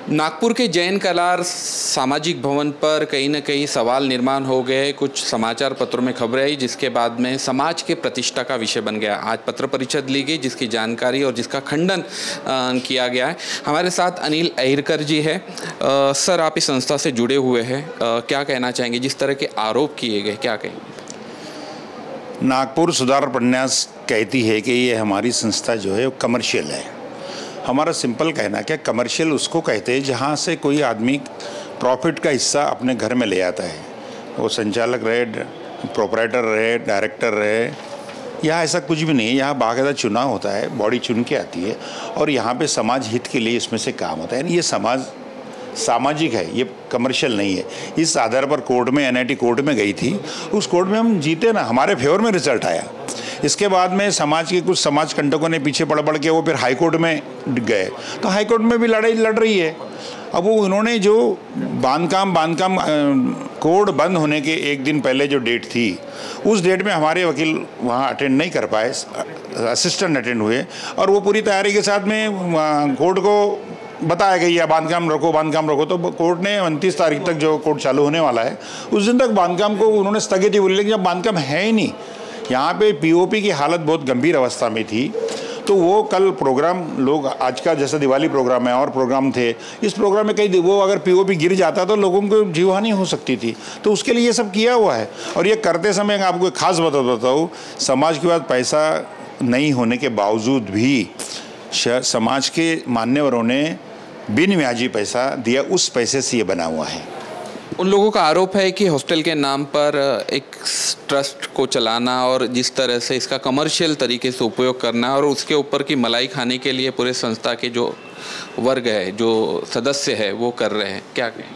नागपुर के जैन कलार सामाजिक भवन पर कहीं न कहीं सवाल निर्माण हो गए। कुछ समाचार पत्रों में खबरें आई जिसके बाद में समाज के प्रतिष्ठा का विषय बन गया। आज पत्र परिषद ली गई जिसकी जानकारी और जिसका खंडन किया गया है। हमारे साथ अनिल अहिरकर जी है। सर, आप इस संस्था से जुड़े हुए हैं, क्या कहना चाहेंगे? जिस तरह के आरोप किए गए, क्या कहेंगे? नागपुर सुधार प्रन्यास कहती है कि ये हमारी संस्था जो है वो कमर्शियल है। हमारा सिंपल कहना क्या, कमर्शियल उसको कहते हैं जहाँ से कोई आदमी प्रॉफिट का हिस्सा अपने घर में ले आता है। वो संचालक रहे, प्रोपराइटर रहे, डायरेक्टर रहे, यहाँ ऐसा कुछ भी नहीं है। यहाँ बाकायदा चुनाव होता है, बॉडी चुन के आती है और यहाँ पे समाज हित के लिए इसमें से काम होता है। यानी ये सामाजिक है, ये कमर्शियल नहीं है। इस आधार पर कोर्ट में, एनआईटी कोर्ट में गई थी, उस कोर्ट में हम जीते ना, हमारे फेवर में रिजल्ट आया। इसके बाद में समाज के कुछ समाज कंटकों ने पीछे पड़ के वो फिर हाई कोर्ट में गए, तो हाई कोर्ट में भी लड़ाई लड़ रही है। अब वो उन्होंने जो बांधकाम कोड बंद होने के एक दिन पहले जो डेट थी, उस डेट में हमारे वकील वहाँ अटेंड नहीं कर पाए, असिस्टेंट अटेंड हुए और वो पूरी तैयारी के साथ में कोर्ट को बताया गया बांधकाम रखो। तो कोर्ट ने 29 तारीख तक जो कोर्ट चालू होने वाला है, उस दिन तक बांधकाम को उन्होंने स्थगित ही बोली। लेकिन जब बांधकाम है ही नहीं, यहाँ पे पीओपी की हालत बहुत गंभीर अवस्था में थी, तो वो कल प्रोग्राम लोग, आज का जैसा दिवाली प्रोग्राम है और प्रोग्राम थे, इस प्रोग्राम में कई वो अगर पीओपी गिर जाता तो लोगों को जीवहानि हो सकती थी। तो उसके लिए ये सब किया हुआ है। और ये करते समय आपको एक खास बताऊँ, समाज के पास पैसा नहीं होने के बावजूद भी समाज के मान्यवरों ने बिन ब्याजी पैसा दिया, उस पैसे से ये बना हुआ है। उन लोगों का आरोप है कि हॉस्टल के नाम पर एक ट्रस्ट को चलाना और जिस तरह से इसका कमर्शियल तरीके से उपयोग करना और उसके ऊपर की मलाई खाने के लिए पूरे संस्था के जो वर्ग है, जो सदस्य है, वो कर रहे हैं, क्या कहें?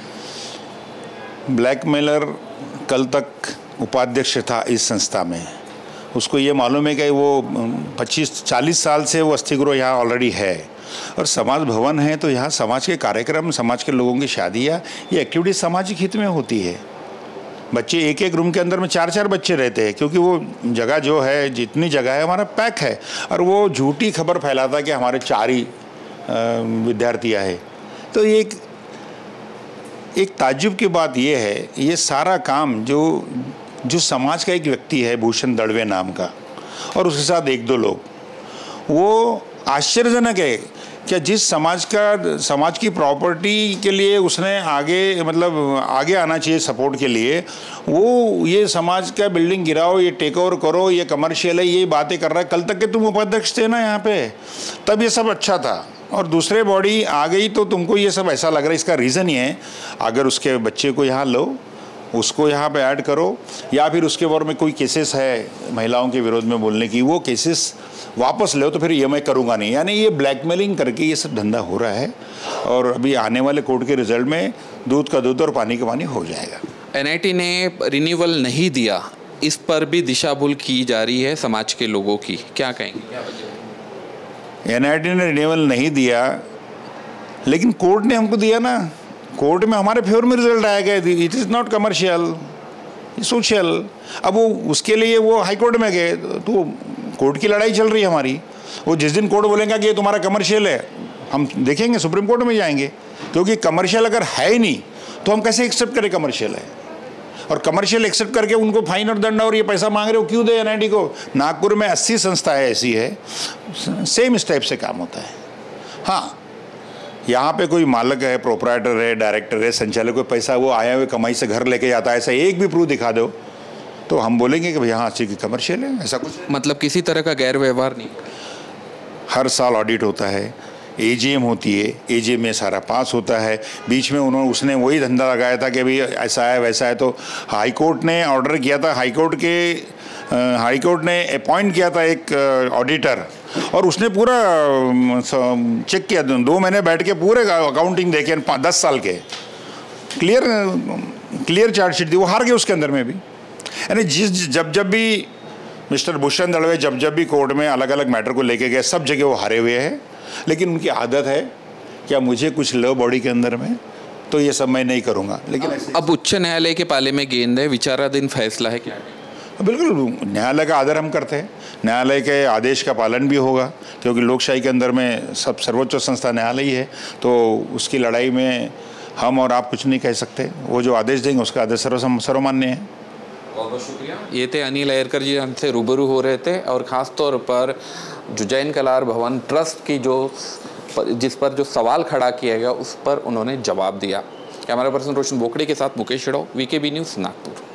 ब्लैकमेलर कल तक उपाध्यक्ष था इस संस्था में, उसको ये मालूम है कि वो 25-40 साल से वो अस्थिगृह यहाँ ऑलरेडी है और समाज भवन है, तो यहाँ समाज के कार्यक्रम, समाज के लोगों की शादियाँ, ये एक्टिविटी सामाजिक हित में होती है। बच्चे एक एक रूम के अंदर में 4-4 बच्चे रहते हैं, क्योंकि वो जगह जो है, जितनी जगह है हमारा पैक है। और वो झूठी खबर फैलाता कि हमारे 4 ही विद्यार्थियाँ हैं। तो ये एक ताज्जुब की बात ये है, ये सारा काम जो समाज का एक व्यक्ति है भूषण दड़वे नाम का, और उसके साथ 1-2 लोग, वो आश्चर्यजनक है क्या जिस समाज की प्रॉपर्टी के लिए उसने आगे आना चाहिए सपोर्ट के लिए, वो ये समाज का बिल्डिंग गिराओ, ये टेक ओवर करो, ये कमर्शियल है, ये बातें कर रहा है। कल तक के तुम उपाध्यक्ष थे ना यहाँ पे, तब ये सब अच्छा था, और दूसरे बॉडी आ गई तो तुमको ये सब ऐसा लग रहा है। इसका रीज़न ये है, अगर उसके बच्चे को यहाँ लो, उसको यहाँ पे ऐड करो, या फिर उसके बारे में कोई केसेस है महिलाओं के विरोध में बोलने की, वो केसेस वापस लो, तो फिर ये मैं करूँगा नहीं। यानी ये ब्लैकमेलिंग करके ये सब धंधा हो रहा है। और अभी आने वाले कोर्ट के रिजल्ट में दूध का दूध और पानी का पानी हो जाएगा। एनआईटी ने रिन्यूअल नहीं दिया, इस पर भी दिशा भूल की जा रही है समाज के लोगों की, क्या कहेंगे? एनआईटी ने रिन्यूअल नहीं दिया, लेकिन कोर्ट ने हमको दिया ना। कोर्ट में हमारे फेवर में रिजल्ट आया गया, it is not commercial, social. अब वो उसके लिए वो हाई कोर्ट में गए, तो कोर्ट की लड़ाई चल रही है हमारी। वो जिस दिन कोर्ट बोलेगा कि ये तुम्हारा कमर्शियल है, हम देखेंगे, सुप्रीम कोर्ट में जाएंगे। क्योंकि कमर्शियल अगर है ही नहीं तो हम कैसे एक्सेप्ट करें कमर्शियल है? और कमर्शियल एक्सेप्ट करके उनको फाइन और दंड और ये पैसा मांग रहे हो, क्यों दे एनआईटी को? नागपुर में 80 संस्थाएँ ऐसी है, सेम इस टाइप से काम होता है। हाँ, यहाँ पे कोई मालिक है, प्रोपराइटर है, डायरेक्टर है, संचालक को पैसा वो आया हुए कमाई से घर लेके जाता है, ऐसा एक भी प्रूफ दिखा दो तो हम बोलेंगे कि भाई यहाँ अच्छी कमर्शियल है। ऐसा कुछ मतलब किसी तरह का गैर व्यवहार नहीं। हर साल ऑडिट होता है, एजीएम होती है, एजीएम में सारा पास होता है। बीच में उसने वही धंधा लगाया था कि भाई ऐसा है वैसा है, तो हाई कोर्ट ने ऑर्डर किया था, हाई कोर्ट ने अपॉइंट किया था एक ऑडिटर, और उसने पूरा चेक किया, 2 महीने बैठ के पूरे अकाउंटिंग देखे, 10 साल के क्लियर चार्जशीट दी। वो हार गए उसके अंदर में भी। यानी जब भी मिस्टर भूषण दड़वे जब भी कोर्ट में अलग अलग मैटर को लेके गए, सब जगह वो हारे हुए हैं। लेकिन उनकी आदत है क्या मुझे कुछ लो बॉडी के अंदर में, तो ये सब मैं नहीं करूँगा। लेकिन अब उच्च न्यायालय के पाले में गेंद है, विचाराधीन फैसला है, क्या? बिल्कुल न्यायालय का आदर हम करते हैं। न्यायालय के आदेश का पालन भी होगा, क्योंकि लोकशाही के अंदर में सब सर्वोच्च संस्था न्यायालय ही है, तो उसकी लड़ाई में हम और आप कुछ नहीं कह सकते। वो जो आदेश देंगे उसका आदेश सर्वमान्य है। बहुत बहुत शुक्रिया। ये थे अनिल अय्यरकर जी, हमसे रूबरू हो रहे थे, और ख़ास तौर पर जो जैन कलार भवन ट्रस्ट की जिस पर जो सवाल खड़ा किया गया उस पर उन्होंने जवाब दिया। कैमरा पर्सन रोशन बोकड़े के साथ मुकेश शेड़ो, वीकेबी न्यूज़, नागपुर।